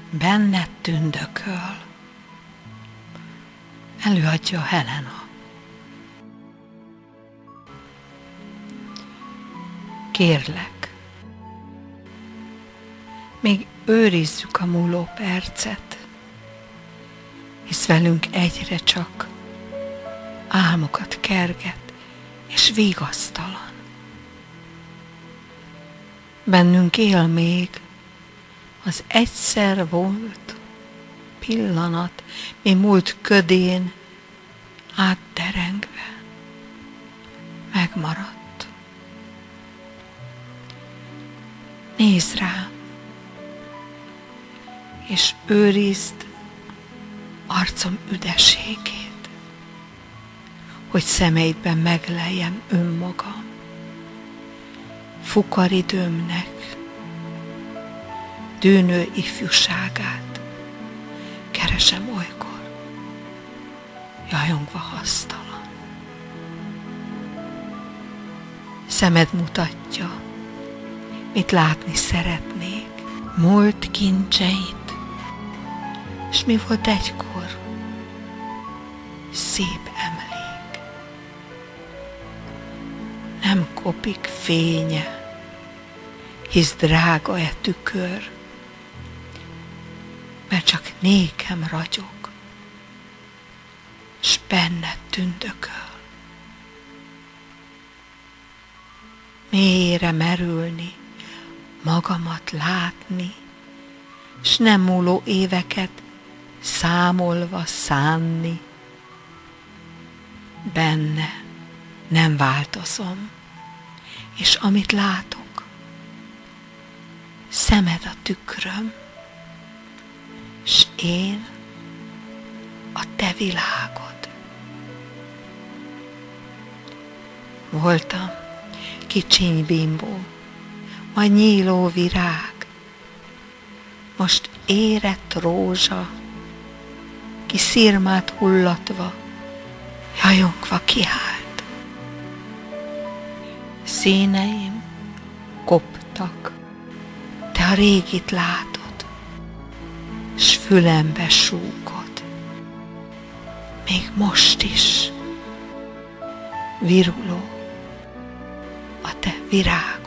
Benned tündököl. Előadja Helena. Kérlek, még őrizzük a múló percet, hisz velünk egyre csak álmokat kerget és vigasztalan. Bennünk él még az egyszer volt pillanat, mi múlt ködén átderengve megmaradt. Nézd rám, és őrizd arcom üdeségét, hogy szemeidben megleljem önmagam. Fukaridőmnek dűnő ifjúságát keresem olykor, jajongva hasztalan. Szemed mutatja, mit látni szeretnék, múlt kincseit, s mi volt egykor szép emlék. Nem kopik fénye, hisz drága tükör, mert csak nékem ragyog, s benned tündököl. Mélyre merülni, magamat látni, s nem múló éveket számolva szánni. Benne nem változom, és amit látok, szemed a tükröm, s én a te világod. Voltam kicsiny bimbó, majd nyíló virág, most érett rózsa, ki szirmát hullatva, jajongva kiállt. Színeim koptak, te a régit látod, s fülembe súgod, még most is viruló a te virágod.